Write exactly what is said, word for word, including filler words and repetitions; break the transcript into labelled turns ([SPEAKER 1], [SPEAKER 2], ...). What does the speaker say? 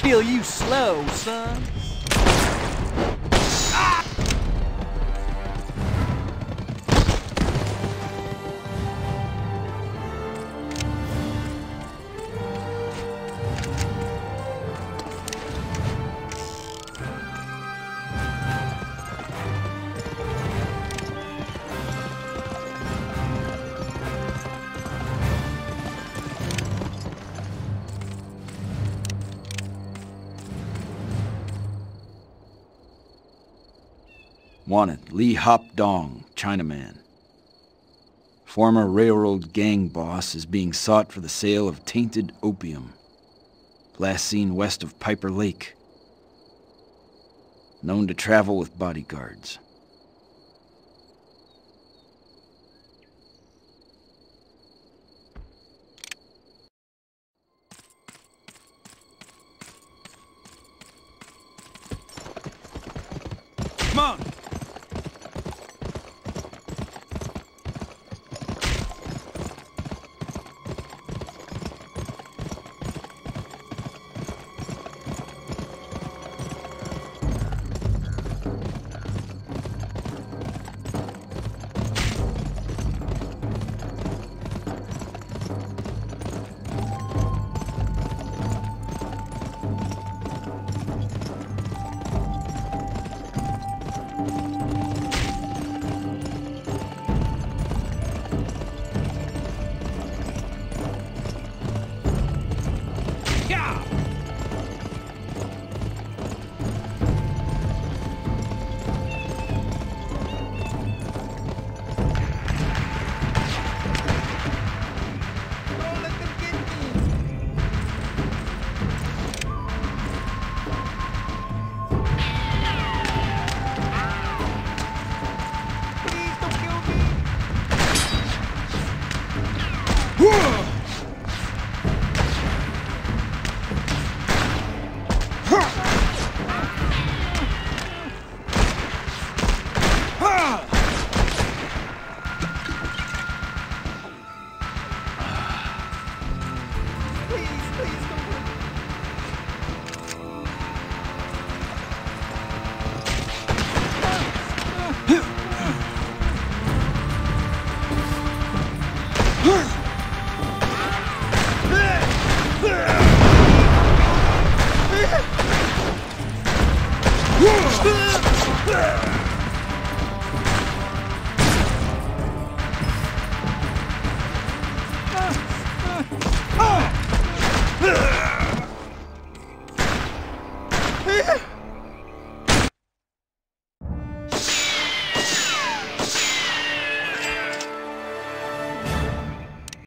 [SPEAKER 1] kill you slow, son.
[SPEAKER 2] Wanted, Lee Hop Dong, Chinaman. Former railroad gang boss is being sought for the sale of tainted opium. Last seen west of Piper Lake. Known to travel with bodyguards.
[SPEAKER 1] Come on! Ah!